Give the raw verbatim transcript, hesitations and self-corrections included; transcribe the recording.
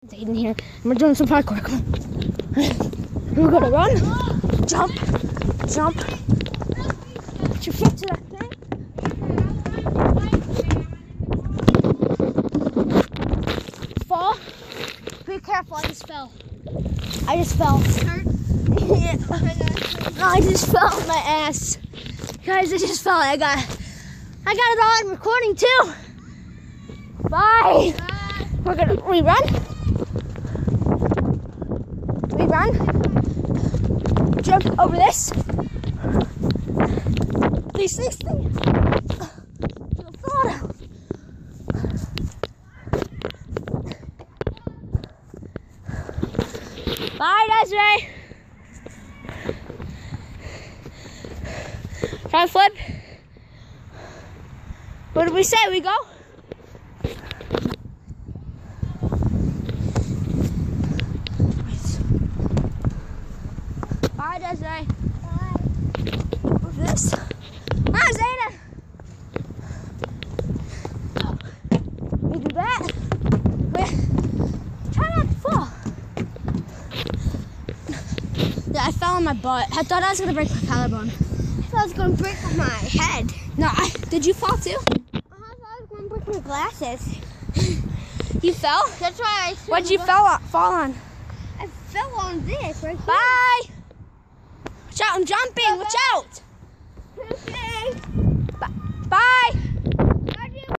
In here, and we're doing some parkour. Come on. We're gonna run, jump, jump. Put your foot to that thing. Fall. Be careful, I just fell. I just fell. Yeah. No, I just fell on my ass. Guys, I just fell. I got I got it all in recording too. Bye. Bye. We're gonna rerun. Run, jump over this, this next thing, you'll fall down. Bye, Desiree. Try and flip. What did we say? We go? Bye, Desiree. Bye. What's this? Ah, Zeta. Oh. You do that. Wait. Try not to fall. Yeah, I fell on my butt. I thought I was gonna break my collarbone. I thought I was gonna break my head. No, I, did you fall too? I thought I was gonna break my glasses. You fell? That's why I. What'd you fell on, fall on? I fell on this right here. Bye. Watch out, I'm jumping, watch out! Okay. Bye. Bye.